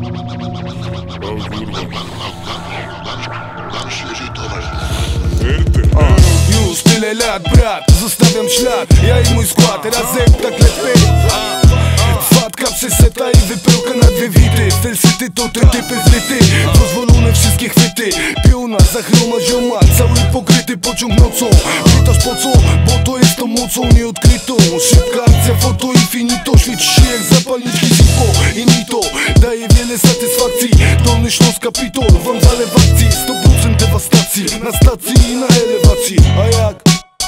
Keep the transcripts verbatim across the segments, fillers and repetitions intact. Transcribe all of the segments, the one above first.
Już tyle lat, brat, zostawiam ślad. Ja i mój skład, razem tak lepiej. Fatka przez seta i wypełka na dwie wity. Felsyty to te typy zryty, dozwolone wszystkie chwyty. Piona, zachroma zioma, cały pokryty pociąg nocą. Pytasz po co? Bo to jest tą mocą nieodkrytą. Szybka akcja, foto i finito. Świeci się jak zapalniczki zippo i mito. Daje wiele satysfakcji. Dolny Śląsk Kapitol, wam zalew akcji. sto procent dewastacji, na stacji i na elewacji. A jak?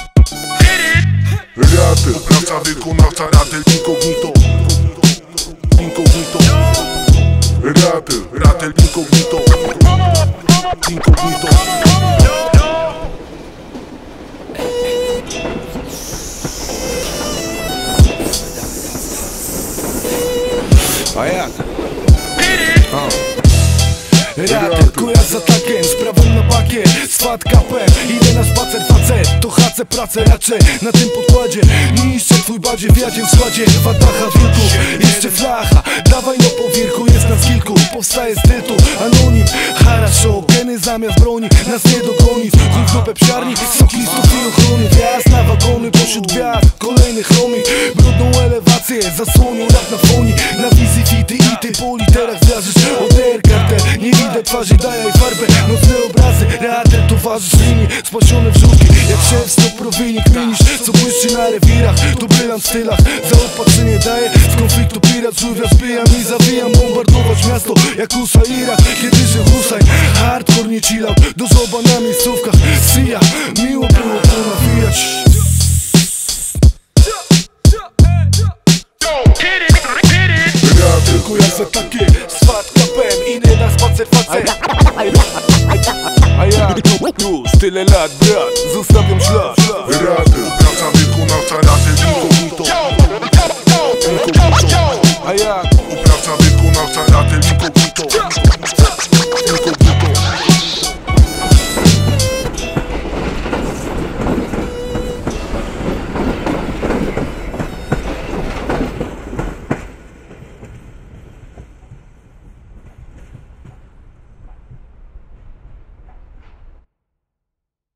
Ratel, sprawca, wykonawca, ratel, incognito. Incognito. Ratel, ratel, incognito. Incognito. A jak? Ratel, kojarz z atakiem, sprawą na bakie. Z fat kapem, idę na spacer facet. To hace pracę raczej na tym podkładzie. Niszczę twój badzie w jadzie w składzie. Watacha wilków, jeszcze flacha. Dawaj no po wierchu, jest nas kilku. Powstaje z tytu, anonim. Haraszo, geny zamiast broni. Nas nie dogoni, w dupę psiarni. Soklistów i ochrony, wjazd na wagony. Pośród gwiazd, kolejny chromik. Brudną elewację, zasłonił rap na foni. Na wizji fity i ty po literach zdarzysz. Oder kartel, nie widać twarzy, dajaj farbę. Nocne obrazy, ratel towarzysz linii. Spasione wrzutki, jak szef stop prowinnik. Minisz, co błyszczy na rewirach. To brylant w stylach, zaopatrzenie daje. Z konfliktu pirat, żółwia zbijam i zawijam. Bombardować miasto, jak USA Irak. Kiedy żył Hussein, hardcore nie chill out. Do zoba na miejscówkach, sija. Miło było ponawijać. Tylko ja za takie z fat kapem, idę na spacer facet. A ja już tyle lat, brat, zostawiam ślad. Ratel, sprawca, wykonawca, ratel,